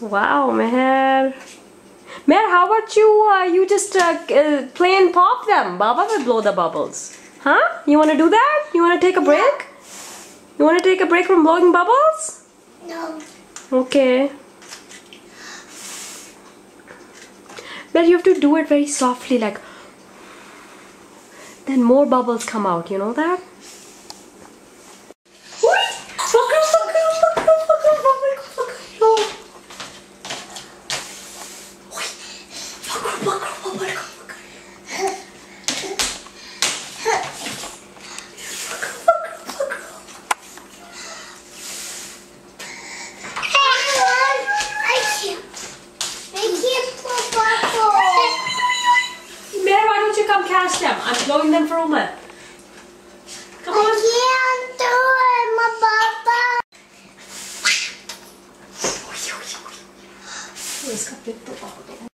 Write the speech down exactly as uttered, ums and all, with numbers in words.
Wow, Meher. Meher, how about you? Uh, you just uh, uh, play and pop them. Baba will blow the bubbles. Huh? You want to do that? You want to take a break? You want to take a break from blowing bubbles? No. Okay. But you have to do it very softly, like. Then more bubbles come out. You know that? Come catch them. I'm blowing them for Uma. Come on. I can't do it, my papa. इसका पेट तो